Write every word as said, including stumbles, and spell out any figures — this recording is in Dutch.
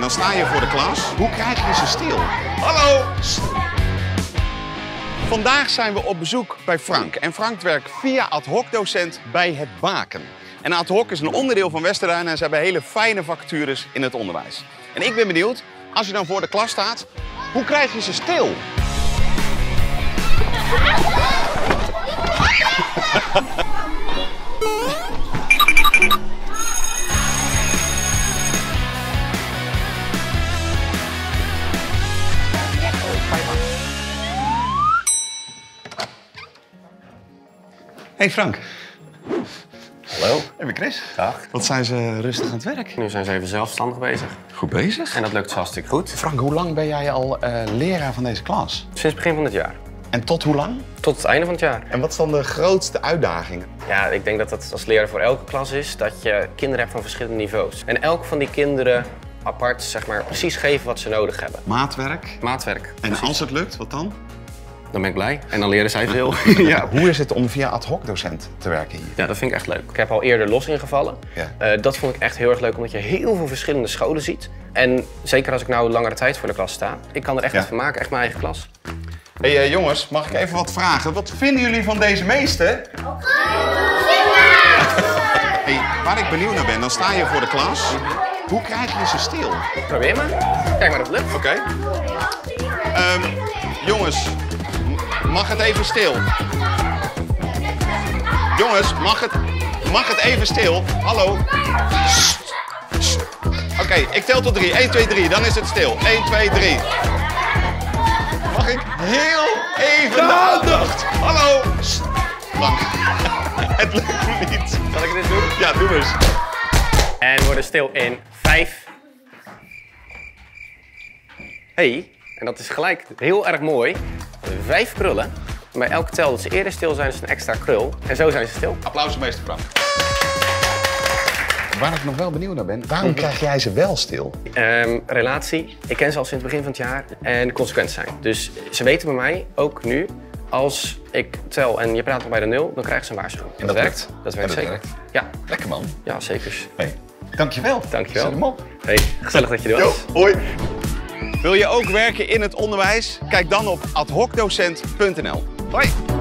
Dan sta je voor de klas. Hoe krijg je ze stil? Hallo! Vandaag zijn we op bezoek bij Frank. En Frank werkt via ad hoc docent bij het Baken. En ad hoc is een onderdeel van Westerduin en ze hebben hele fijne vacatures in het onderwijs. En ik ben benieuwd, als je dan voor de klas staat, hoe krijg je ze stil? Hey Frank. Hallo. Even Chris. Dag. Wat zijn ze rustig aan het werk? Nu zijn ze even zelfstandig bezig. Goed bezig. En dat lukt hartstikke goed. Frank, hoe lang ben jij al uh, leraar van deze klas? Sinds het begin van het jaar. En tot hoe lang? Tot het einde van het jaar. En wat zijn de grootste uitdagingen? Ja, ik denk dat dat als leraar voor elke klas is, dat je kinderen hebt van verschillende niveaus. En elk van die kinderen apart, zeg maar, precies geven wat ze nodig hebben. Maatwerk. Maatwerk. En precies. als het lukt, wat dan? Dan ben ik blij. En dan leren zij veel. Ja, hoe is het om via ad hoc docent te werken hier? Ja, dat vind ik echt leuk. Ik heb al eerder los ingevallen. Ja. Uh, dat vond ik echt heel erg leuk, omdat je heel veel verschillende scholen ziet. En zeker als ik nou langere tijd voor de klas sta, ik kan er echt Ja. wat van maken, echt mijn eigen klas. Hé hey, uh, jongens, mag ik even wat vragen? Wat vinden jullie van deze meester? Hey, waar ik benieuwd naar ben, dan sta je voor de klas. Hoe krijg je ze stil? Probeer maar. Kijk maar of het lukt. Oké. Okay. Um, jongens, mag het even stil? Jongens, mag het, mag het even stil? Hallo? Oké, okay, ik tel tot drie. één, twee, drie. Dan is het stil. één, twee, drie. Mag ik heel even de aandacht? Hallo? Frank, het lukt me niet. Zal ik dit doen? Ja, doe eens. En we worden stil in vijf. Hey, en dat is gelijk heel erg mooi. Vijf krullen. Bij elke tel dat ze eerder stil zijn, is een extra krul. En zo zijn ze stil. Applaus voor meester Frank. Waar ik nog wel benieuwd naar ben, waarom krijg jij ze wel stil? Um, relatie. Ik ken ze al sinds het begin van het jaar. En consequent zijn. Dus ze weten bij mij, ook nu, als ik tel en je praat nog bij de nul, dan krijgen ze een waarschuwing. En dat werkt. werkt? Dat werkt Ja, dat zeker. werkt. Ja. Lekker man. Ja, zeker. Hey, dankjewel. Dankjewel. Zet hem op. Hey, gezellig dat je er was. Jo, hoi. Wil je ook werken in het onderwijs? Kijk dan op ad hoc docent punt n l. Hoi.